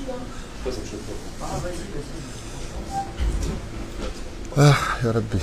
Ah, ya Rabbi.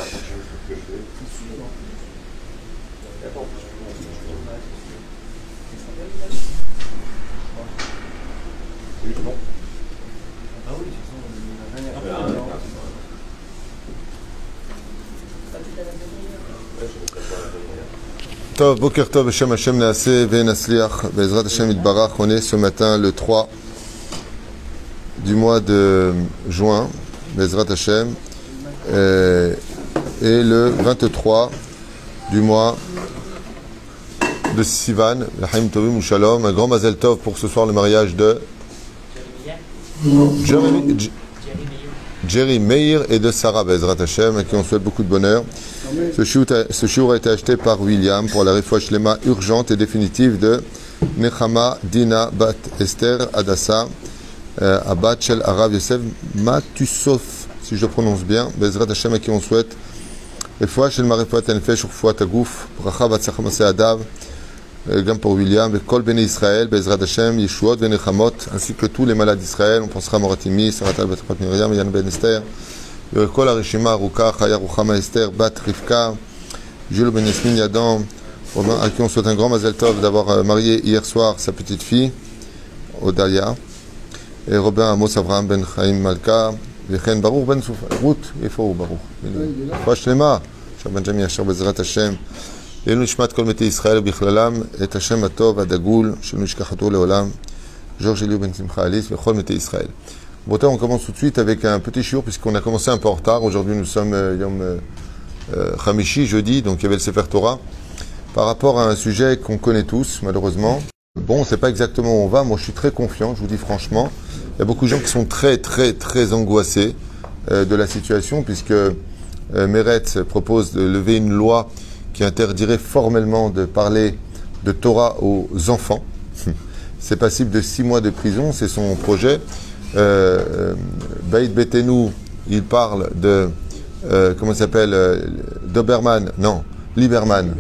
Tov, Boker Tov, Hashem Hashem Naaseh, Ve'Nasliach, Be'ezrat Hashem Yitbarach. On est ce matin le 3 du mois de juin, Be'ezrat Hashem, et le 23 du mois de Sivan, L'Chaim Tovim Shalom. Un grand Mazel Tov pour ce soir, le mariage de Jerry Meir et de Sarah Be'ezrat Hashem, à qui on souhaite beaucoup de bonheur. Ce shiur a été acheté par William pour la refoua shlema urgente et définitive de Nechama Dina Bat Esther Adassa Abat Shel Arav Yosef Matusof, si je le prononce bien, Be'ezrat Hashem, à qui on souhaite refoua shlema refoua tenfesh refoua tagouf bracha batzlacha maseh adav, gam pour William, et kol bnei Israël Be'ezrat Hashem Yeshuot ve'Nechamot, ainsi que tous les malades d'Israël. On pensera à Moratimi, Saratal Bat Miriam, Yann Ben Esther, כל הרשימה ארוכה, חיה רוחמה אסתר, בת רבקה, Jules Ben Yasmin Yadam, à qui on souhaite un grand Mazel Tov d'avoir marié hier soir sa petite fille, Odalia, et Robin Amos Avraham Ben Chaim Malka, וכן ברוך בן רות, איפה הוא ברוך? רפואה שלמה, שהבנג'מי אשר בעזרת השם, לעילוי נשמת כל מתי ישראל ובכללם, את השם הטוב הדגול, שלא נשכח אותו לעולם, ג'ורג' אליהו בן שמחה אליס, וכל מתי ישראל. Bon, on commence tout de suite avec un petit shiur, puisqu'on a commencé un peu en retard. Aujourd'hui, nous sommes Yom Chamishi, jeudi, donc il y avait le Sefer Torah, par rapport à un sujet qu'on connaît tous, malheureusement. Bon, on ne sait pas exactement où on va. Moi, je suis très confiant, je vous dis franchement. Il y a beaucoup de gens qui sont très angoissés de la situation, puisque Meretz propose de lever une loi qui interdirait formellement de parler de Torah aux enfants. C'est passible de 6 mois de prison, c'est son projet. Beit Betenu, il parle de comment il s'appelle, Doberman, non, Lieberman.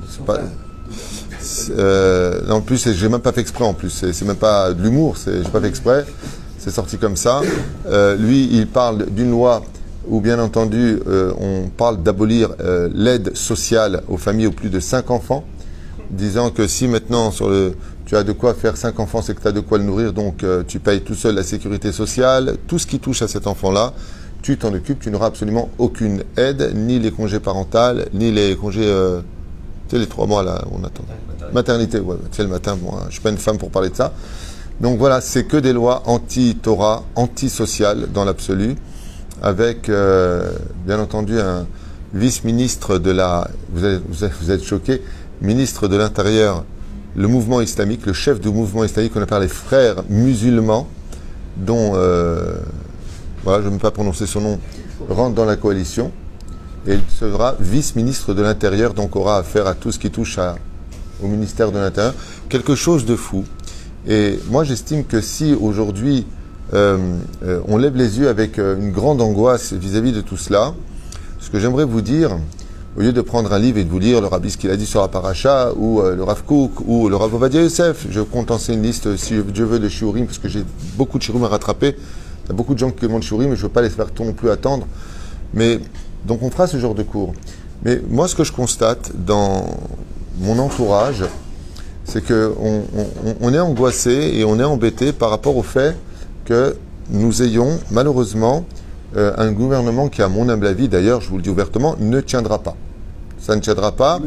En plus, j'ai même pas fait exprès. En plus, c'est même pas de l'humour. J'ai pas fait exprès. C'est sorti comme ça. Lui, il parle d'une loi où, bien entendu, on parle d'abolir l'aide sociale aux familles aux plus de 5 enfants, disant que si maintenant tu as de quoi faire 5 enfants, c'est que tu as de quoi le nourrir, donc tu payes tout seul la sécurité sociale, tout ce qui touche à cet enfant-là, tu t'en occupes, tu n'auras absolument aucune aide, ni les congés parentaux, ni les congés, tu sais, les 3 mois là, on attend. Maternité, ouais, tu sais, le matin, bon, je ne suis pas une femme pour parler de ça. Donc voilà, c'est que des lois anti-Torah, anti-sociales dans l'absolu, avec, bien entendu, un vice-ministre de la, vous êtes choqués, ministre de l'Intérieur, le mouvement islamique, le chef du mouvement islamique qu'on appelle les frères musulmans, dont, voilà, je ne vais même pas prononcer son nom, rentre dans la coalition, et il sera vice-ministre de l'Intérieur, donc aura affaire à tout ce qui touche au ministère de l'Intérieur. Quelque chose de fou. Et moi, j'estime que si aujourd'hui, on lève les yeux avec une grande angoisse vis-à-vis de tout cela, ce que j'aimerais vous dire, au lieu de prendre un livre et de vous lire le rabbi ce qu'il a dit sur la paracha, ou le Rav Kook, ou le Rav Ovadia Yosef, je compte lancer une liste, si Dieu veut, de shiurim, parce que j'ai beaucoup de shiurim à rattraper. Il y a beaucoup de gens qui demandent shiurim, mais je ne veux pas les faire non plus attendre. Mais, donc on fera ce genre de cours. Mais moi, ce que je constate dans mon entourage, c'est qu'on est angoissé et on est embêté par rapport au fait que nous ayons, malheureusement, un gouvernement qui, à mon humble avis, d'ailleurs, je vous le dis ouvertement, ne tiendra pas. Ça ne tiendra pas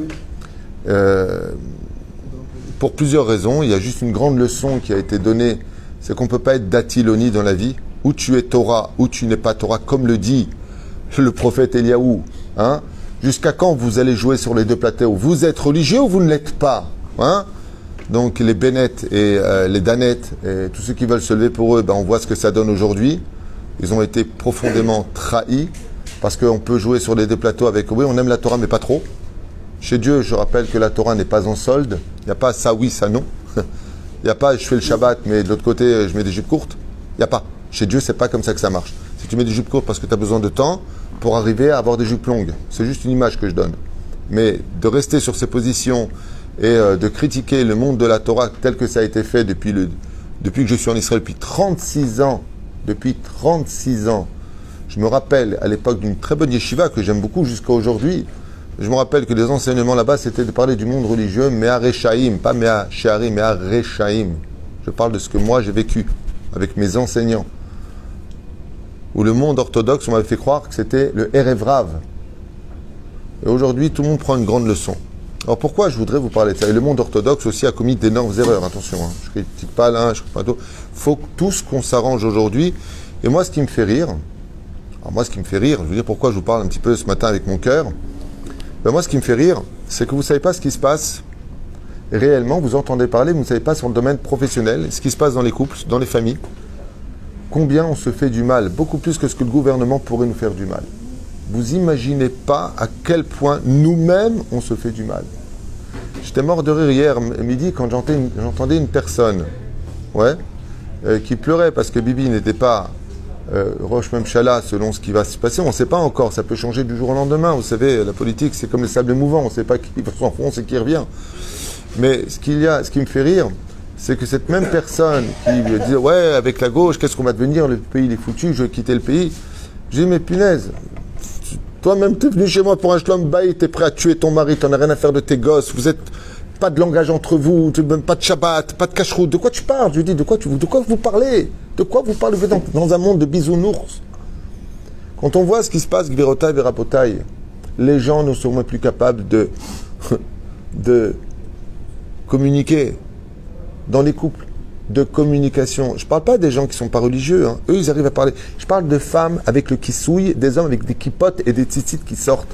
pour plusieurs raisons. Il y a juste une grande leçon qui a été donnée, c'est qu'on ne peut pas être datiloni dans la vie. Ou tu es Torah, ou tu n'es pas Torah, comme le dit le prophète Eliaou. Hein? Jusqu'à quand vous allez jouer sur les deux plateaux? Vous êtes religieux ou vous ne l'êtes pas? Hein? Donc les Bennett et les Danette, et tous ceux qui veulent se lever pour eux, ben, on voit ce que ça donne aujourd'hui. Ils ont été profondément trahis, parce qu'on peut jouer sur les deux plateaux avec, oui, on aime la Torah, mais pas trop. Chez Dieu, je rappelle que la Torah n'est pas en solde. Il n'y a pas ça oui, ça non. Il n'y a pas je fais le Shabbat, mais de l'autre côté, je mets des jupes courtes. Il n'y a pas. Chez Dieu, c'est pas comme ça que ça marche. Si tu mets des jupes courtes parce que tu as besoin de temps pour arriver à avoir des jupes longues, c'est juste une image que je donne. Mais de rester sur ces positions et de critiquer le monde de la Torah tel que ça a été fait depuis depuis que je suis en Israël depuis 36 ans, je me rappelle à l'époque d'une très bonne yeshiva que j'aime beaucoup jusqu'à aujourd'hui. Je me rappelle que les enseignements là-bas, c'était de parler du monde religieux, Mea Rechaim, pas Mea Shearim, Mea Rechaim. Je parle de ce que moi j'ai vécu avec mes enseignants. Où le monde orthodoxe, on m'avait fait croire que c'était le Erev Rav. Et aujourd'hui, tout le monde prend une grande leçon. Alors pourquoi je voudrais vous parler de ça? Et le monde orthodoxe aussi a commis d'énormes erreurs, attention, hein. Je ne critique pas l'un, je ne critique pas l'autre. Il faut tous qu'on s'arrange aujourd'hui. Et moi, ce qui me fait rire, je veux dire pourquoi je vous parle un petit peu ce matin avec mon cœur. Ben moi, ce qui me fait rire, c'est que vous ne savez pas ce qui se passe réellement. Vous entendez parler, vous ne savez pas sur le domaine professionnel, ce qui se passe dans les couples, dans les familles. Combien on se fait du mal, beaucoup plus que ce que le gouvernement pourrait nous faire du mal. Vous imaginez pas à quel point nous-mêmes on se fait du mal. J'étais mort de rire hier midi quand j'entendais une personne qui pleurait parce que Bibi n'était pas Rosh Memchala selon ce qui va se passer. On ne sait pas encore, ça peut changer du jour au lendemain. Vous savez, la politique c'est comme le sable mouvant, on ne sait pas qui s'enfonce et qui revient. Mais ce qui me fait rire, c'est que cette même personne qui dit ouais, avec la gauche, qu'est-ce qu'on va devenir? Le pays il est foutu, je vais quitter le pays. Je dis mais punaise, toi-même tu es venu chez moi pour un shlom bayit, tu es prêt à tuer ton mari, tu n'as rien à faire de tes gosses, vous êtes pas de langage entre vous, même pas de Shabbat, pas de cacheroute. De quoi tu parles? Je dis de quoi vous parlez? De quoi vous parlez? Vous êtes dans un monde de bisounours. Quand on voit ce qui se passe, Gvirotai Verapotai, les gens ne sont même plus capables de communiquer dans les couples, de communication. Je ne parle pas des gens qui ne sont pas religieux, hein. Eux, ils arrivent à parler. Je parle de femmes avec le kissouille, des hommes avec des kippotes et des tzitzit qui sortent.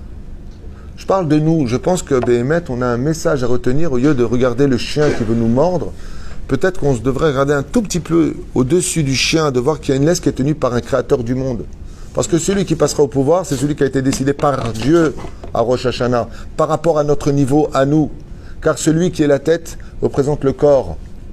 Je parle de nous. Je pense que, Béhémet, on a un message à retenir au lieu de regarder le chien qui veut nous mordre. Peut-être qu'on devrait regarder un tout petit peu au-dessus du chien, de voir qu'il y a une laisse qui est tenue par un créateur du monde. Parce que celui qui passera au pouvoir, c'est celui qui a été décidé par Dieu à Rosh Hashanah, par rapport à notre niveau, à nous. Car celui qui est la tête représente le corps.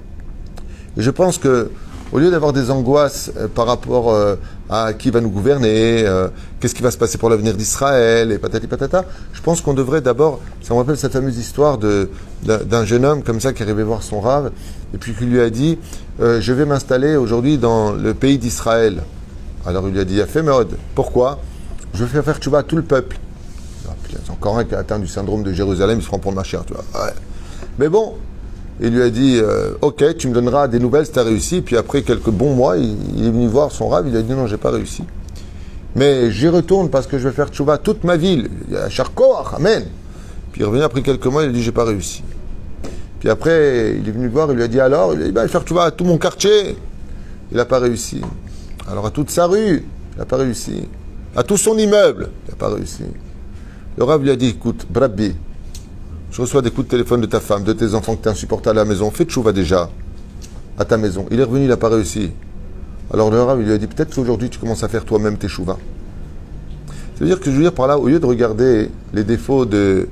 Et je pense que, au lieu d'avoir des angoisses par rapport à qui va nous gouverner, qu'est-ce qui va se passer pour l'avenir d'Israël, et patati patata, je pense qu'on devrait d'abord, ça me rappelle cette fameuse histoire d'un jeune homme comme ça qui arrivait voir son rave, et puis qui lui a dit je vais m'installer aujourd'hui dans le pays d'Israël. Alors il lui a dit fait mode. Pourquoi? Je vais faire tchouva à tout le peuple. C'est encore un qui a atteint du syndrome de Jérusalem, il se prend pour le machin, tu vois. Ouais. Mais bon, il lui a dit ok, tu me donneras des nouvelles si tu as réussi. Puis après quelques bons mois, il est venu voir son rave, il a dit non, j'ai pas réussi. Mais j'y retourne parce que je vais faire tchouva toute ma ville. Il y a Charkoach, amen. Puis il est revenu après quelques mois, il a dit j'ai pas réussi. Puis après, il est venu le voir, il lui a dit alors, il a dit je vais faire tchouva à tout mon quartier. Il n'a pas réussi. Alors à toute sa rue, il n'a pas réussi. À tout son immeuble, il n'a pas réussi. Le rave lui a dit écoute, Brabbi, je reçois des coups de téléphone de ta femme, de tes enfants que tu es insupportable à la maison. Fais tchouva déjà à ta maison. Il est revenu, il n'a pas réussi. Alors le Rav, il lui a dit peut-être qu'aujourd'hui tu commences à faire toi-même tes chouvas. Ça veut dire que je veux dire par là, au lieu de regarder les défauts de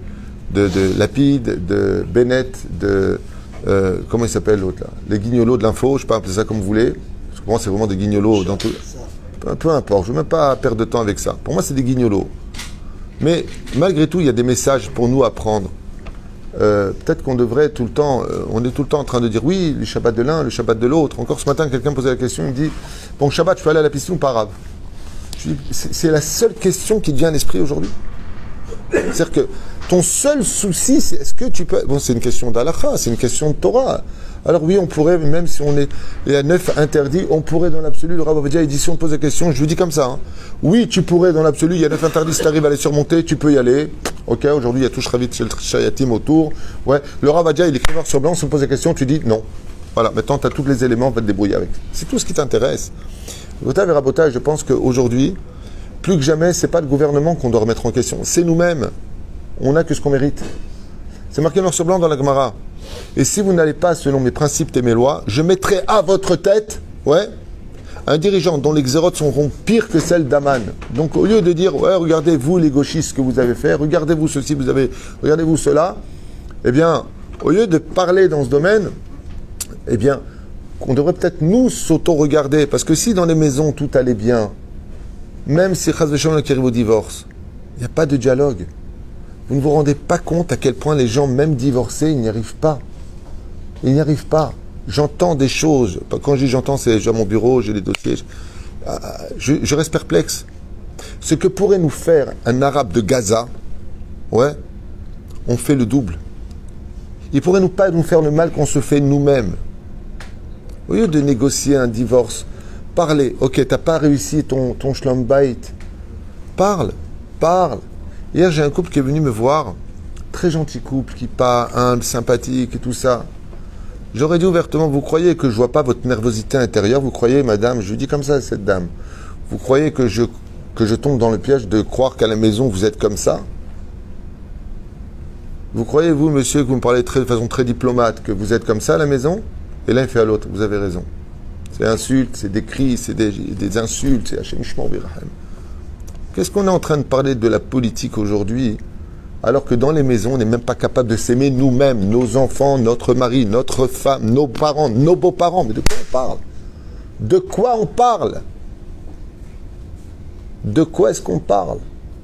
Lapide, de Bennett, comment il s'appelle l'autre là? Les guignolos de l'info, je peux appeler ça comme vous voulez. Parce que pour moi c'est vraiment des guignolos dans tout. Peu importe, je ne veux même pas perdre de temps avec ça. Pour moi c'est des guignolos. Mais malgré tout, il y a des messages pour nous à prendre. Peut-être qu'on devrait tout le temps, on est tout le temps en train de dire oui, le Shabbat de l'un, le Shabbat de l'autre. Encore ce matin, quelqu'un me posait la question, il me dit bon, Shabbat, je peux aller à la piscine ou pas arabe? Je dis c'est la seule question qui te vient à l'esprit aujourd'hui. C'est-à-dire que ton seul souci, c'est est-ce que tu peux. Bon, c'est une question d'halakha, c'est une question de Torah. Alors oui, on pourrait, même si il y a 9 interdits, on pourrait dans l'absolu, le Rav Ovadia, il dit si on pose la question, je lui dis comme ça, hein. Oui, tu pourrais dans l'absolu, il y a 9 interdits, si tu arrives à les surmonter, tu peux y aller. Ok, aujourd'hui, il y a tout Shravit Shayatim autour. Ouais, le Rav Ovadia, il écrit noir sur blanc, si on pose la question, tu dis non. Voilà, maintenant tu as tous les éléments, on va te débrouiller avec. C'est tout ce qui t'intéresse. Gota Verabota, je pense qu'aujourd'hui, plus que jamais, c'est pas le gouvernement qu'on doit remettre en question, c'est nous-mêmes. On n'a que ce qu'on mérite. C'est marqué noir sur blanc dans la Gemara. Et si vous n'allez pas selon mes principes et mes lois, je mettrai à votre tête, un dirigeant dont les xérotes seront pires que celles d'Aman. Donc au lieu de dire, regardez vous les gauchistes ce que vous avez fait, regardez-vous ceci, regardez-vous cela, eh bien, au lieu de parler dans ce domaine, eh bien, on devrait peut-être nous s'auto-regarder. Parce que si dans les maisons tout allait bien, même si Chaz v'Shalom qui arrive au divorce, il n'y a pas de dialogue. Vous ne vous rendez pas compte à quel point les gens, même divorcés, ils n'y arrivent pas. Ils n'y arrivent pas. j'entends des choses. Quand je dis j'entends, c'est j'ai mon bureau, j'ai les dossiers. Je reste perplexe. Ce que pourrait nous faire un arabe de Gaza, ouais, on fait le double. Il pourrait pas nous faire le mal qu'on se fait nous-mêmes. Au lieu de négocier un divorce, parlez. Ok, t'as pas réussi ton shlom bait. Parle. Hier, j'ai un couple qui est venu me voir, très gentil couple, qui pas humble, sympathique et tout ça. J'aurais dit ouvertement, vous croyez que je vois pas votre nervosité intérieure? Vous croyez, madame, je lui dis comme ça à cette dame, vous croyez que je tombe dans le piège de croire qu'à la maison vous êtes comme ça? Vous croyez, vous, monsieur, que vous me parlez de façon très diplomate, que vous êtes comme ça à la maison? Et l'un fait à l'autre, vous avez raison. C'est insultes, c'est des cris, c'est des insultes, c'est Hachem Ishmor Birahem. Qu'est-ce qu'on est en train de parler de la politique aujourd'hui, alors que dans les maisons, on n'est même pas capable de s'aimer nous-mêmes, nos enfants, notre mari, notre femme, nos parents, nos beaux-parents. Mais de quoi on parle? De quoi on parle? De quoi est-ce qu'on parle?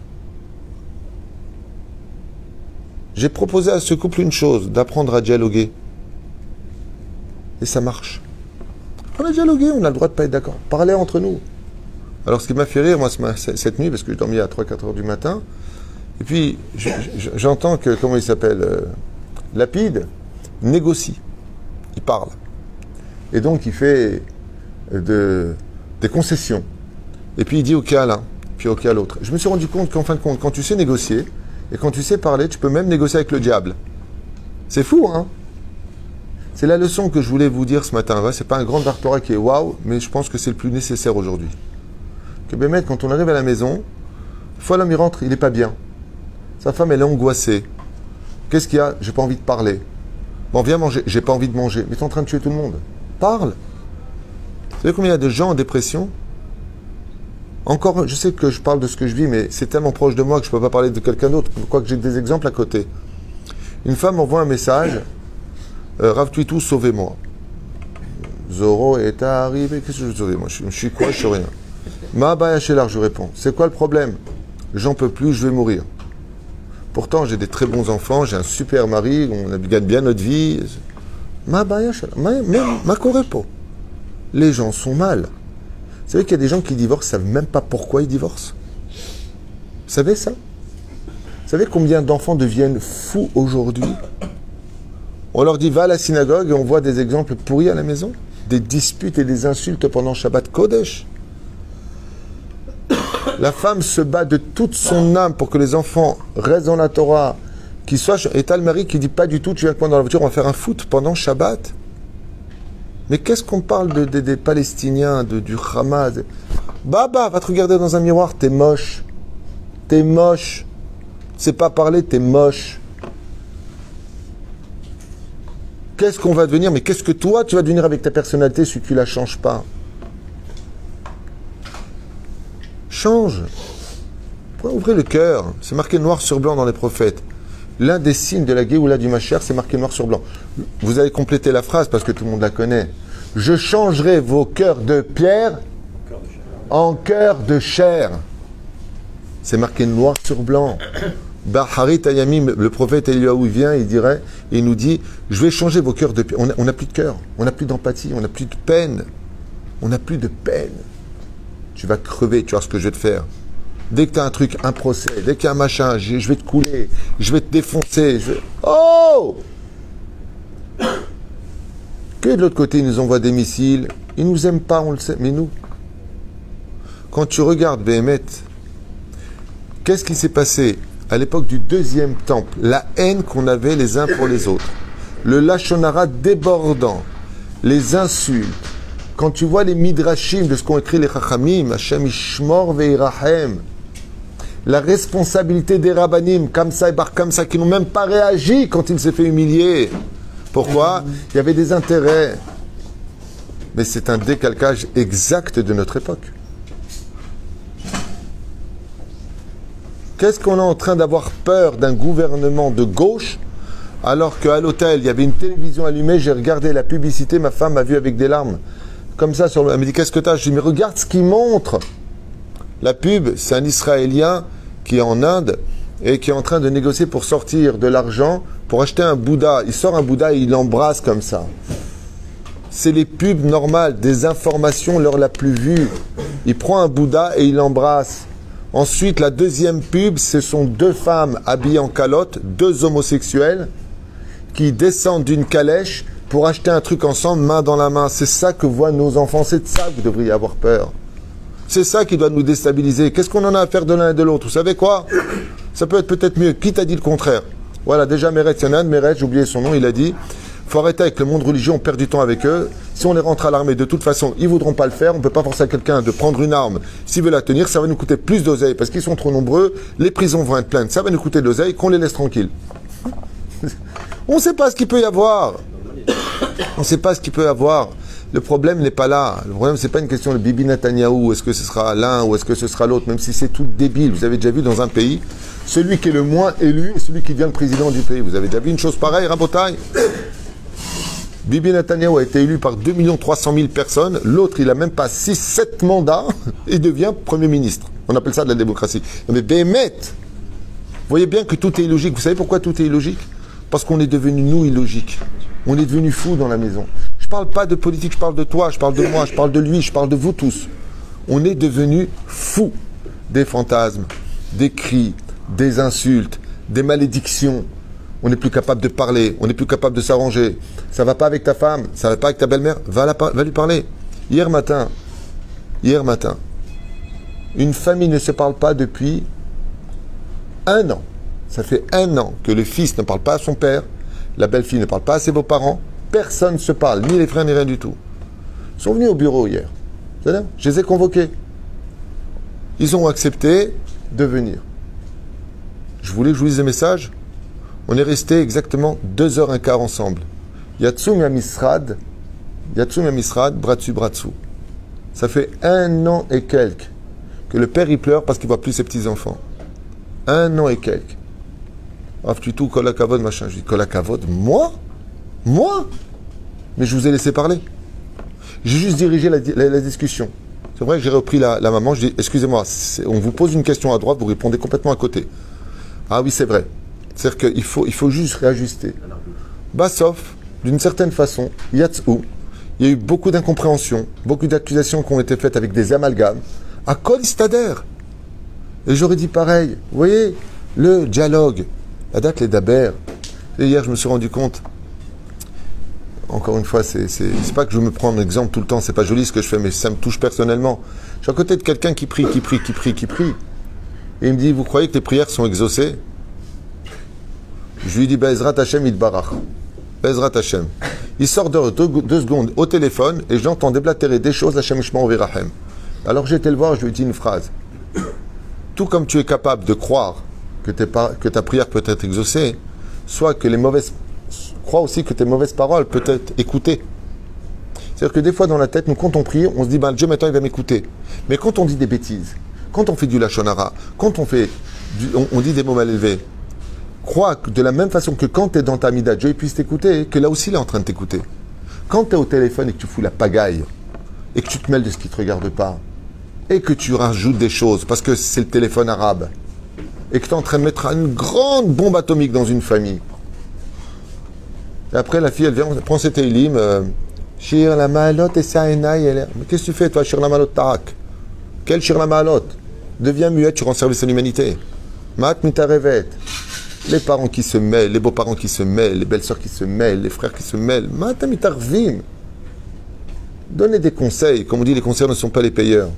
J'ai proposé à ce couple une chose, d'apprendre à dialoguer. Et ça marche. On a dialogué, on a le droit de ne pas être d'accord. Parler entre nous. Alors ce qui m'a fait rire, moi, cette nuit, parce que je dormais à 3-4 heures du matin, et puis j'entends que, comment il s'appelle, Lapide, négocie. Il parle. Et donc il fait des concessions. Et puis il dit ok à l'un, puis ok à l'autre. Je me suis rendu compte qu'en fin de compte, quand tu sais négocier, et quand tu sais parler, tu peux même négocier avec le diable. C'est fou, hein? C'est la leçon que je voulais vous dire ce matin. C'est pas un grand Torah qui est waouh, mais je pense que c'est le plus nécessaire aujourd'hui. Que Bémet, quand on arrive à la maison, une fois l'homme il rentre, il n'est pas bien. Sa femme, elle est angoissée. Qu'est-ce qu'il y a? J'ai pas envie de parler. Bon, viens manger. J'ai pas envie de manger. Mais tu es en train de tuer tout le monde. Parle. Vous savez combien il y a de gens en dépression? Encore, je sais que je parle de ce que je vis, mais c'est tellement proche de moi que je ne peux pas parler de quelqu'un d'autre, quoique j'ai des exemples à côté. Une femme envoie un message, Rav Twitou, sauvez-moi. Zoro est arrivé, qu'est-ce que je veux sauver? Moi, je suis quoi? Je suis rien. Ma bayachelar, je réponds. C'est quoi le problème? J'en peux plus, je vais mourir. Pourtant, j'ai des très bons enfants, j'ai un super mari, on gagne bien notre vie. Ma bayachelar, ma corepo. Les gens sont mal. Vous savez qu'il y a des gens qui divorcent, ne savent même pas pourquoi ils divorcent. Vous savez ça? Vous savez combien d'enfants deviennent fous aujourd'hui? On leur dit va à la synagogue et on voit des exemples pourris à la maison. Des disputes et des insultes pendant Shabbat Kodesh. La femme se bat de toute son âme pour que les enfants restent dans la Torah, qu'ils soient... Et t'as le mari qui dit pas du tout, tu viens avec moi dans la voiture, on va faire un foot pendant Shabbat. Mais qu'est-ce qu'on parle des Palestiniens, du Hamas? Baba, va te regarder dans un miroir, t'es moche. T'es moche. Tu sais pas parler, t'es moche. Qu'est-ce qu'on va devenir? Mais qu'est-ce que toi, tu vas devenir avec ta personnalité si tu la changes pas? Change. Ouvrez le cœur. C'est marqué noir sur blanc dans les prophètes. L'un des signes de la Géoula du Mashiach, c'est marqué noir sur blanc. Vous allez compléter la phrase parce que tout le monde la connaît. Je changerai vos cœurs de pierre en cœurs de chair. C'est marqué noir sur blanc. Baharit Ayamim, le prophète Eliyahu vient, il nous dit, je vais changer vos cœurs de pierre. On n'a plus de cœur, on n'a plus d'empathie, on n'a plus de peine. On n'a plus de peine. Tu vas crever, tu vois ce que je vais te faire. Dès que tu as un truc, un procès, dès qu'il y a un machin, je vais te couler, je vais te défoncer. Oh! Que de l'autre côté, ils nous envoient des missiles. Ils nous aiment pas, on le sait, mais nous. Quand tu regardes Béhémet, qu'est-ce qui s'est passé à l'époque du deuxième temple? La haine qu'on avait les uns pour les autres. Le lachonara débordant. Les insultes. Quand tu vois les midrashim de ce qu'ont écrit les chachamim, Hashem Ishmor ve'irahem, la responsabilité des rabbanim, comme ça et bar comme ça, qui n'ont même pas réagi quand il s'est fait humilier. Pourquoi? Il y avait des intérêts. Mais c'est un décalcage exact de notre époque. Qu'est-ce qu'on est en train d'avoir peur d'un gouvernement de gauche, alors qu'à l'hôtel, il y avait une télévision allumée, j'ai regardé la publicité, ma femme m'a vu avec des larmes. Comme ça, elle me dit, qu'est-ce que tu as? Je dis, mais regarde ce qu'il montre. La pub, c'est un Israélien qui est en Inde et qui est en train de négocier pour sortir de l'argent pour acheter un Bouddha. Il sort un Bouddha et il l'embrasse comme ça. c'est les pubs normales, des informations l'heure la plus vue. Il prend un Bouddha et il l'embrasse. Ensuite, la deuxième pub, ce sont deux femmes habillées en calotte, deux homosexuels, qui descendent d'une calèche pour acheter un truc ensemble, main dans la main. C'est ça que voient nos enfants, c'est de ça que vous devriez avoir peur. C'est ça qui doit nous déstabiliser. Qu'est-ce qu'on en a à faire de l'un et de l'autre? Vous savez quoi? Ça peut être peut-être mieux. Qui t'a dit le contraire? Voilà, déjà Meret, il y en a un de Meret, j'ai oublié son nom, il a dit faut arrêter avec le monde religieux, on perd du temps avec eux. Si on les rentre à l'armée, de toute façon, ils ne voudront pas le faire. On ne peut pas forcer à quelqu'un de prendre une arme. S'il veut la tenir, ça va nous coûter plus d'oseille parce qu'ils sont trop nombreux. Les prisons vont être pleines. Ça va nous coûter de l'oseille, qu'on les laisse tranquilles. On ne sait pas ce qu'il peut y avoir. On ne sait pas ce qu'il peut y avoir. Le problème n'est pas là. Le problème, ce n'est pas une question de Bibi Netanyahou. Est-ce que ce sera l'un ou est-ce que ce sera l'autre? Même si c'est tout débile. Vous avez déjà vu dans un pays, celui qui est le moins élu est celui qui devient le président du pays. Vous avez déjà vu une chose pareille, Rabotaille? Bibi Netanyahou a été élu par 2 300 000 personnes. L'autre, il n'a même pas 6-7 mandats et devient Premier ministre. On appelle ça de la démocratie. Mais Béhémet, vous voyez bien que tout est illogique. Vous savez pourquoi tout est illogique? Parce qu'on est devenu, nous, illogiques. On est devenu fous dans la maison. Je ne parle pas de politique, je parle de toi, je parle de moi, je parle de lui, je parle de vous tous. On est devenu fous des fantasmes, des cris, des insultes, des malédictions. On n'est plus capable de parler, on n'est plus capable de s'arranger. Ça ne va pas avec ta femme, ça ne va pas avec ta belle-mère, va lui parler. Hier matin, une famille ne se parle pas depuis 1 an. Ça fait 1 an que le fils ne parle pas à son père, la belle-fille ne parle pas à ses beaux-parents, personne ne se parle, ni les frères, ni rien du tout. Ils sont venus au bureau hier. C'est-à-dire, je les ai convoqués. Ils ont accepté de venir. Je voulais que je vous lise le message. On est resté exactement 2h15 ensemble. Yatsum Yamisrad, bras dessus, bras dessous. Ça fait 1 an et quelques que le père il pleure parce qu'il ne voit plus ses petits-enfants. 1 an et quelques. Aftutu, kolakavod, machin. Je dis, kolakavod, moi? Mais je vous ai laissé parler. J'ai juste dirigé la discussion. C'est vrai que j'ai repris la maman, je dis, excusez-moi, on vous pose une question à droite, vous répondez complètement à côté. Ah oui, c'est vrai. C'est-à-dire qu'il faut juste réajuster. Bassof, d'une certaine façon, Yatsou, il y a eu beaucoup d'incompréhension, beaucoup d'accusations qui ont été faites avec des amalgames. À Kol Istader. Et j'aurais dit pareil. Vous voyez, le dialogue, la date les daber. Et hier, je me suis rendu compte, encore une fois, c'est pas que je me prends un exemple tout le temps, c'est pas joli ce que je fais, mais ça me touche personnellement. Je suis à côté de quelqu'un qui prie. Et il me dit, vous croyez que les prières sont exaucées? Je lui dis, Bezrat Hashem Idbarach. Bezrat Hashem. Il sort de 2 secondes au téléphone et j'entends déblatérer des choses, Hashem Shema Ovirahem. Alors j'ai été le voir, je lui ai dit une phrase. Tout comme tu es capable de croire que ta prière peut être exaucée, soit que crois aussi que tes mauvaises paroles peuvent être écoutées. C'est-à-dire que des fois dans la tête, nous quand on prie, on se dit, ben Dieu maintenant il va m'écouter. Mais quand on dit des bêtises, quand on fait du lachonara, quand on dit des mots mal élevés, crois que de la même façon que quand tu es dans ta mida, Dieu puisse t'écouter, que là aussi il est en train de t'écouter. Quand tu es au téléphone et que tu fous la pagaille, et que tu te mêles de ce qui ne te regarde pas, et que tu rajoutes des choses, parce que c'est le téléphone arabe, et que tu es en train de mettre une grande bombe atomique dans une famille. Et après, la fille, elle vient, on prend ses télim, Shir la malot et Saenaï, mais qu'est-ce que tu fais, toi, Shir la malot tarak? Quel Shir la malot? Deviens muette, tu rends service à l'humanité. Mat mitarevet. Les parents qui se mêlent, les beaux-parents qui se mêlent, les belles-sœurs qui se mêlent, les frères qui se mêlent. Mat mitarvim. Donnez des conseils. Comme on dit, les conseils ne sont pas les payeurs.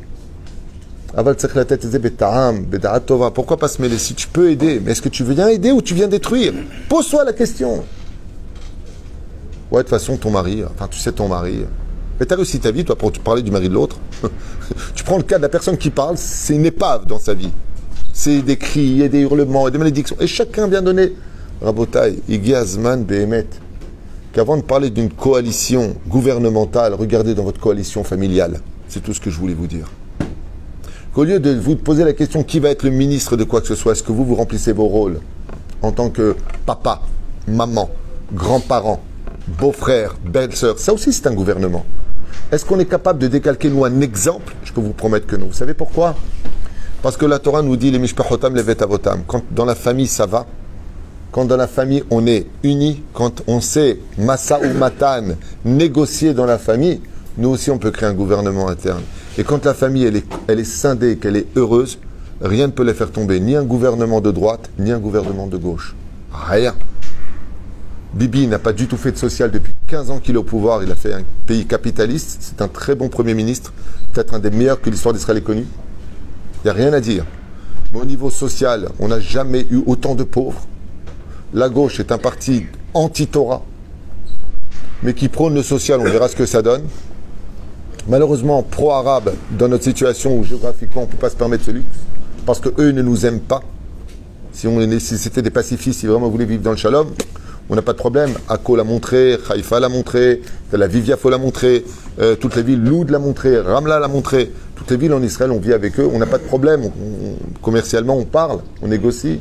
Pourquoi pas se mêler? Si tu peux aider, mais est-ce que tu viens aider ou tu viens détruire? Pose-toi la question. Ouais, de toute façon, ton mari, enfin, tu sais ton mari. Mais tu as réussi ta vie, toi, pour parler du mari de l'autre. Tu prends le cas de la personne qui parle, c'est une épave dans sa vie. C'est des cris, et des hurlements, et des malédictions. Et chacun vient donner. Rabotai, Igi Azman Behemet, qu'avant de parler d'une coalition gouvernementale, regardez dans votre coalition familiale. C'est tout ce que je voulais vous dire. Qu'au lieu de vous poser la question qui va être le ministre de quoi que ce soit, est-ce que vous remplissez vos rôles en tant que papa, maman, grand-parent, beau-frère, belle-sœur, ça aussi c'est un gouvernement. Est-ce qu'on est capable de décalquer nous un exemple? Je peux vous promettre que non. Vous savez pourquoi? Parce que la Torah nous dit les mishpachotam, les vetavotam. Quand dans la famille ça va, quand dans la famille on est unis, quand on sait massa ou matan, négocier dans la famille, nous aussi on peut créer un gouvernement interne. Et quand la famille elle est scindée, qu'elle est heureuse, rien ne peut les faire tomber, ni un gouvernement de droite, ni un gouvernement de gauche. Rien. Bibi n'a pas du tout fait de social depuis 15 ans qu'il est au pouvoir, il a fait un pays capitaliste, c'est un très bon Premier ministre, peut-être un des meilleurs que l'histoire d'Israël ait connu. Il n'y a rien à dire. Mais au niveau social, on n'a jamais eu autant de pauvres. La gauche est un parti anti-Torah, mais qui prône le social, on verra ce que ça donne. Malheureusement, pro-arabe, dans notre situation où géographiquement on ne peut pas se permettre ce luxe, parce qu'eux ne nous aiment pas. Si c'était des pacifistes, si vraiment voulaient vivre dans le shalom, on n'a pas de problème. Akko l'a montré, Haïfa l'a montré, la Viviafo l'a montré, toutes les villes, Loud l'a montré, Ramla l'a montré. Toutes les villes en Israël, on vit avec eux, on n'a pas de problème. Commercialement, on parle, on négocie.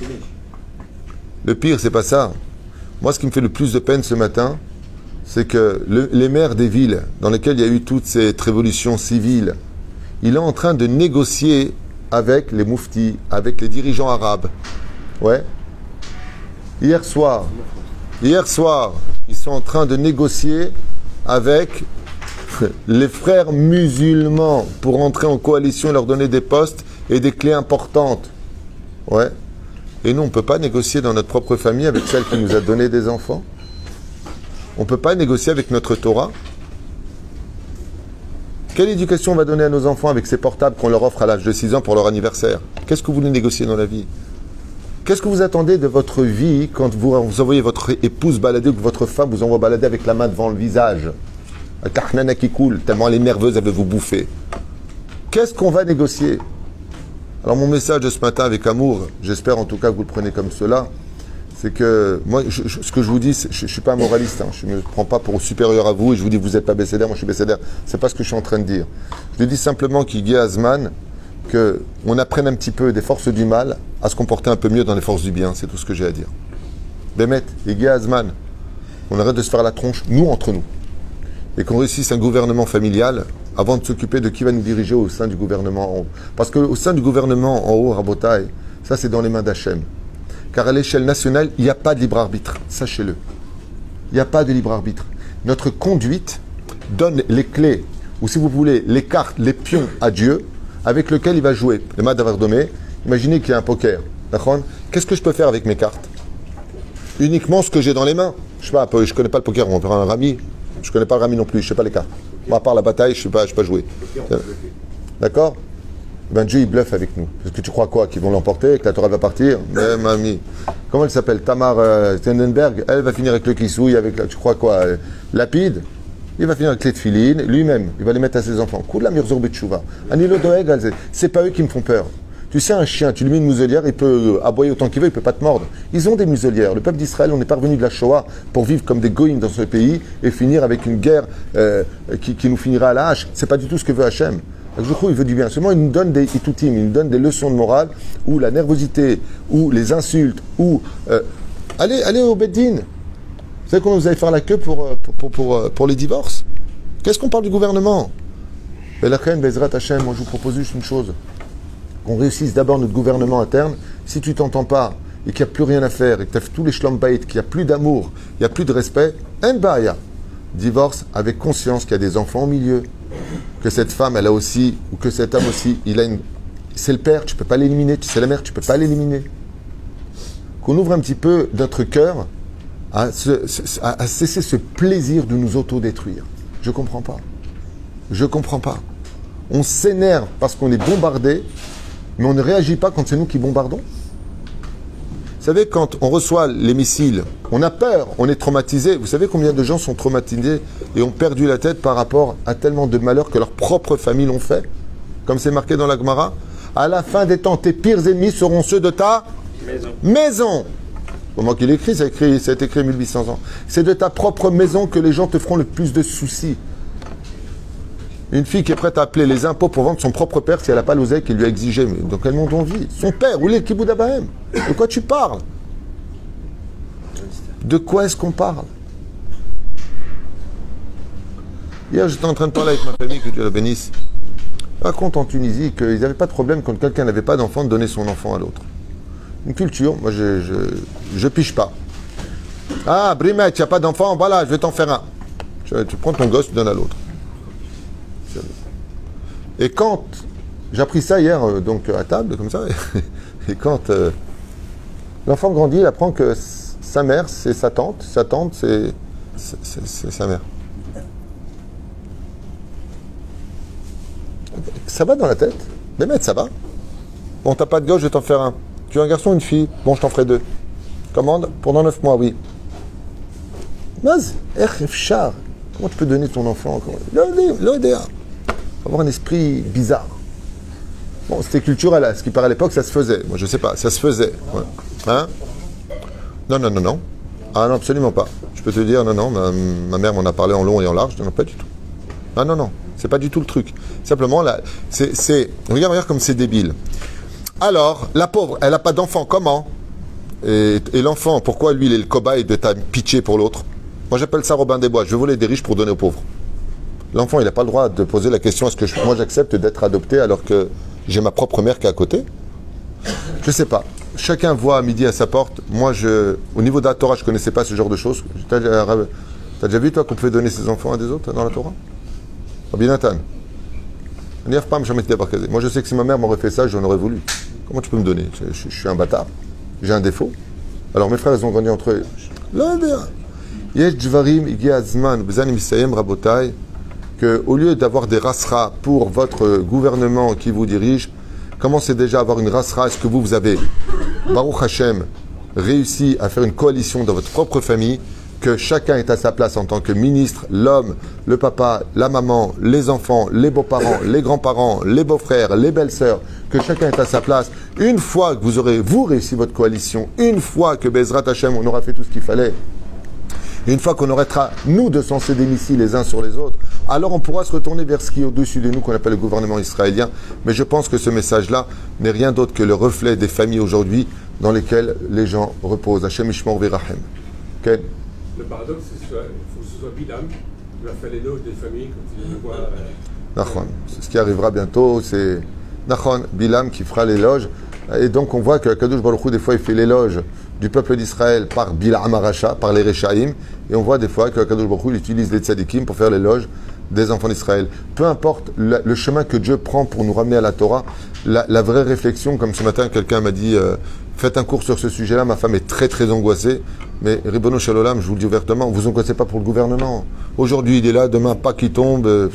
Le pire, c'est pas ça. Moi, ce qui me fait le plus de peine ce matin, c'est que les maires des villes dans lesquelles il y a eu toute cette révolution civile, il est en train de négocier avec les mouftis, avec les dirigeants arabes. Ouais. Hier soir, ils sont en train de négocier avec les frères musulmans pour entrer en coalition et leur donner des postes et des clés importantes. Ouais. Et nous, on ne peut pas négocier dans notre propre famille avec celle qui nous a donné des enfants. On ne peut pas négocier avec notre Torah. Quelle éducation on va donner à nos enfants avec ces portables qu'on leur offre à l'âge de 6 ans pour leur anniversaire? Qu'est-ce que vous voulez négocier dans la vie? Qu'est-ce que vous attendez de votre vie quand vous envoyez votre épouse balader ou que votre femme vous envoie balader avec la main devant le visage? Avec la hnana qui coule, tellement elle est nerveuse, elle veut vous bouffer. Qu'est-ce qu'on va négocier? Alors mon message de ce matin avec amour, j'espère en tout cas que vous le prenez comme cela, c'est que moi, ce que je vous dis, je ne suis pas un moraliste, hein, je ne me prends pas pour supérieur à vous et je vous dis vous n'êtes pas bécédaire, moi je suis bécédaire. Ce n'est pas ce que je suis en train de dire. Je dis simplement qu'il y a Azman, qu'on apprenne un petit peu des forces du mal à se comporter un peu mieux dans les forces du bien, c'est tout ce que j'ai à dire. Bémet, il y a Azman, on arrête de se faire la tronche, nous entre nous, et qu'on réussisse un gouvernement familial avant de s'occuper de qui va nous diriger au sein du gouvernement en haut. Parce qu'au sein du gouvernement en haut, Rabotai, ça c'est dans les mains d'Hachem. Car à l'échelle nationale, il n'y a pas de libre arbitre, sachez-le. Il n'y a pas de libre arbitre. Notre conduite donne les clés, ou si vous voulez, les cartes, les pions à Dieu, avec lequel il va jouer. Le mat d'Avardomé, imaginez qu'il y a un poker. Qu'est-ce que je peux faire avec mes cartes? Uniquement ce que j'ai dans les mains. Je ne connais pas le poker, on va faire un rami. Je ne connais pas le rami non plus, je ne sais pas les cartes. Moi, à part la bataille, je ne sais pas jouer. D'accord? Ben Dieu, il bluffe avec nous. Parce que tu crois quoi? Qu'ils vont l'emporter, que la Torah va partir? Mais mamie. Comment elle s'appelle? Tamar Stendenberg. Elle va finir avec le kissouille, avec tu crois quoi? Lapide. Il va finir avec les tefilines, lui-même. Il va les mettre à ses enfants. Coup de la murzor betchouva. Anilo doeg, c'est pas eux qui me font peur. Tu sais, un chien, tu lui mets une muselière, il peut aboyer autant qu'il veut, il ne peut pas te mordre. Ils ont des muselières. Le peuple d'Israël, on n'est pas revenu de la Shoah pour vivre comme des goïms dans ce pays et finir avec une guerre qui nous finira à la hache. C'est pas du tout ce que veut Hachem. Donc, je trouve qu'il veut du bien. Seulement, il nous donne des itutim, il nous donne des leçons de morale où la nervosité, ou les insultes, ou allez au Beddin. Vous savez comment vous allez faire la queue pour les divorces? Qu'est-ce qu'on parle du gouvernement? Et la reine Bezrat Hachem, moi je vous propose juste une chose. Qu'on réussisse d'abord notre gouvernement interne. Si tu t'entends pas et qu'il n'y a plus rien à faire et que tu as fait tous les shlombait, qu'il n'y a plus d'amour, il n'y a plus de respect, en baya. Divorce avec conscience qu'il y a des enfants au milieu, que cette femme elle a aussi, ou que cet homme aussi, c'est le père, tu ne peux pas l'éliminer, c'est la mère, tu ne peux pas l'éliminer. Qu'on ouvre un petit peu notre cœur à cesser ce plaisir de nous autodétruire. Je ne comprends pas. Je ne comprends pas. On s'énerve parce qu'on est bombardé, mais on ne réagit pas quand c'est nous qui bombardons. Vous savez, quand on reçoit les missiles, on a peur, on est traumatisé. Vous savez combien de gens sont traumatisés et ont perdu la tête par rapport à tellement de malheurs que leur propre famille l'ont fait? Comme c'est marqué dans la Gemara, à la fin des temps, tes pires ennemis seront ceux de ta maison. Au moment qu'il écrit, ça a été écrit 1800 ans. C'est de ta propre maison que les gens te feront le plus de soucis. Une fille qui est prête à appeler les impôts pour vendre son propre père si elle n'a pas l'oseille qu'il lui a exigé. Mais dans quel monde on vit? Son père, où est le Kiboud Abahem? De quoi tu parles? De quoi est-ce qu'on parle? Hier, j'étais en train de parler avec ma famille, que Dieu la bénisse. Je raconte en Tunisie qu'ils n'avaient pas de problème quand quelqu'un n'avait pas d'enfant de donner son enfant à l'autre. Une culture, moi je piche pas. Ah, Brimet, tu n'as pas d'enfant, voilà, je vais t'en faire un. Tu prends ton gosse, tu donnes à l'autre. Et quand, j'ai appris ça hier, donc à table, comme ça, et quand l'enfant grandit, il apprend que sa mère, c'est sa tante c'est sa mère. Ça va dans la tête? Brimet, ça va? Bon, t'as pas de gosse, je vais t'en faire un. Tu veux un garçon ou une fille? Bon, je t'en ferai 2. Commande pendant 9 mois, oui. Maz, char. Comment tu peux donner ton enfant? L'ODA. Avoir un esprit bizarre. Bon, c'était culturel, ce qui paraît à l'époque, ça se faisait. Moi, je sais pas, ça se faisait. Ouais. Hein? Non. Ah non, absolument pas. Je peux te dire, non, ma mère m'en a parlé en long et en large. Non, pas du tout. Ah non, c'est pas du tout le truc. Simplement, là, regarde comme c'est débile. Alors, la pauvre, elle n'a pas d'enfant, comment? Et l'enfant, pourquoi lui, il est le cobaye de ta pitié pour l'autre? Moi, j'appelle ça Robin des Bois. Je veux voler des riches pour donner aux pauvres. L'enfant, il n'a pas le droit de poser la question, est-ce que moi j'accepte d'être adopté alors que j'ai ma propre mère qui est à côté? Je ne sais pas. Chacun voit à midi à sa porte. Moi, au niveau de la Torah, je ne connaissais pas ce genre de choses. T'as déjà vu, toi, qu'on pouvait donner ses enfants à des autres dans la Torah? Rabbi Nathan. Moi, je sais que si ma mère m'aurait fait ça, j'en aurais voulu. Comment tu peux me donner? Je suis un bâtard. J'ai un défaut. Alors, mes frères, ils ont grandi entre eux. Qu'au lieu d'avoir des rasras pour votre gouvernement qui vous dirige, commencez déjà à avoir une rasra. Est-ce que vous avez, Baruch Hashem, réussi à faire une coalition dans votre propre famille, que chacun est à sa place en tant que ministre, l'homme, le papa, la maman, les enfants, les beaux-parents, les grands-parents, les beaux-frères, les belles-sœurs, que chacun est à sa place. Une fois que vous aurez, réussi votre coalition, une fois que Bezrat Hashem, on aura fait tout ce qu'il fallait, une fois qu'on arrêtera, nous, de s'encer des missiles les uns sur les autres, alors on pourra se retourner vers ce qui est au-dessus de nous, qu'on appelle le gouvernement israélien. Mais je pense que ce message-là n'est rien d'autre que le reflet des familles aujourd'hui dans lesquelles les gens reposent. Hashem Ishmor V'Rachem. Okay. Le paradoxe, c'est qu'il faut que ce soit Bilam qui va faire l'éloge des familles quand il le voit. Nachon. C'est ce qui arrivera bientôt. C'est Nachon, Bilam qui fera l'éloge. Et donc on voit que Kadosh Baruch Hu, des fois, il fait l'éloge du peuple d'Israël par Bilam Aracha, par les Rechaïm. Et on voit des fois que Kadosh Baruch Hu, il utilise les Tzadikim pour faire l'éloge des enfants d'Israël. Peu importe le chemin que Dieu prend pour nous ramener à la Torah, la vraie réflexion, comme ce matin, quelqu'un m'a dit faites un cours sur ce sujet-là, ma femme est très très angoissée. Mais Ribono Shel Olam, je vous le dis ouvertement, vous angoissez pas pour le gouvernement. Aujourd'hui, il est là, demain, pas qu'il tombe.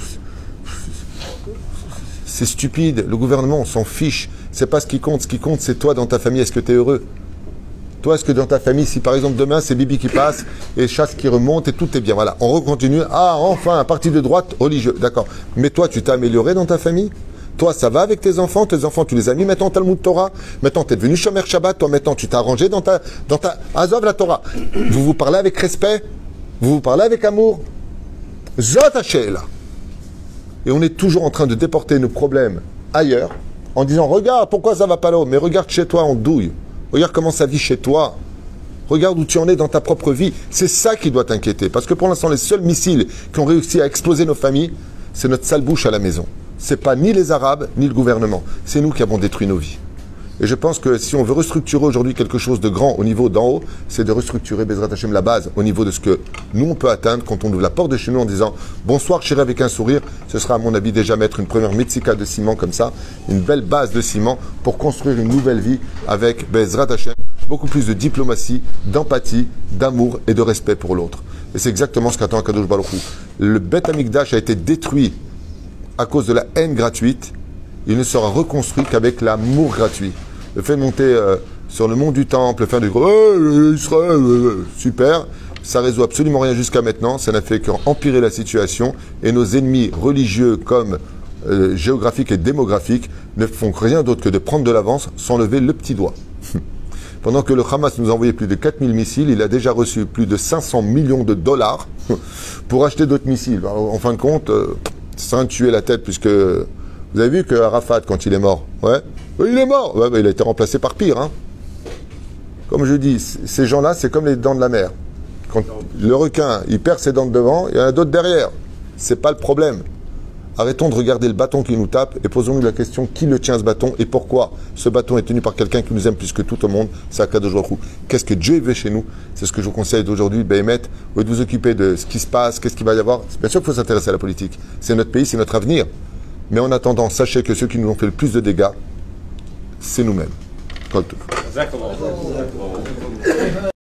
C'est stupide. Le gouvernement, on s'en fiche. C'est pas ce qui compte. Ce qui compte, c'est toi dans ta famille. Est-ce que tu es heureux? Toi, est-ce que dans ta famille, si par exemple demain, c'est Bibi qui passe et chasse qui remonte et tout est bien. Voilà, on recontinue. Ah, enfin, un parti de droite religieux. D'accord. Mais toi, tu t'es amélioré dans ta famille? Toi, ça va avec tes enfants, tu les as mis maintenant Talmud Torah, maintenant tu es devenu Shomer Shabbat, toi maintenant tu t'es arrangé dans ta Azov la Torah. Vous vous parlez avec respect, vous vous parlez avec amour. Zot Hashela. Et on est toujours en train de déporter nos problèmes ailleurs, en disant regarde pourquoi ça va pas là, mais regarde chez toi en douille, regarde comment ça vit chez toi. Regarde où tu en es dans ta propre vie. C'est ça qui doit t'inquiéter. Parce que pour l'instant, les seuls missiles qui ont réussi à exploser nos familles, c'est notre sale bouche à la maison. C'est pas ni les Arabes, ni le gouvernement. C'est nous qui avons détruit nos vies. Et je pense que si on veut restructurer aujourd'hui quelque chose de grand au niveau d'en haut, c'est de restructurer Bezrat Hashem la base au niveau de ce que nous on peut atteindre quand on ouvre la porte de chez nous en disant bonsoir chérie avec un sourire. Ce sera à mon avis déjà mettre une première metzika de ciment comme ça, une belle base de ciment pour construire une nouvelle vie avec Bezrat Hashem, beaucoup plus de diplomatie, d'empathie, d'amour et de respect pour l'autre. Et c'est exactement ce qu'attend Kadosh Baruch Hu. Le Beth Amikdash a été détruit à cause de la haine gratuite. Il ne sera reconstruit qu'avec l'amour gratuit. Le fait de monter sur le mont du temple, faire du gros Israël, super, ça résout absolument rien jusqu'à maintenant. Ça n'a fait qu'empirer la situation. Et nos ennemis religieux comme géographiques et démographiques ne font rien d'autre que de prendre de l'avance sans lever le petit doigt. Pendant que le Hamas nous a envoyé plus de 4000 missiles, il a déjà reçu plus de 500 millions de dollars pour acheter d'autres missiles. Alors, en fin de compte, ça a tué la tête puisque... Vous avez vu que Arafat, quand il est mort, il est mort. Ouais, il a été remplacé par pire. Hein. Comme je dis, ces gens-là, c'est comme les dents de la mer. Quand le requin, il perd ses dents de devant, il y en a d'autres derrière. C'est pas le problème. Arrêtons de regarder le bâton qui nous tape et posons-nous la question qui le tient ce bâton et pourquoi ce bâton est tenu par quelqu'un qui nous aime plus que tout au monde, c'est Akadosh Baruch Hu. Qu'est-ce que Dieu veut chez nous? C'est ce que je vous conseille d'aujourd'hui, Béhémet, au lieu de vous occuper de ce qui se passe, qu'est-ce qu'il va y avoir. Bien sûr qu'il faut s'intéresser à la politique. C'est notre pays, c'est notre avenir. Mais en attendant, sachez que ceux qui nous ont fait le plus de dégâts, c'est nous-mêmes.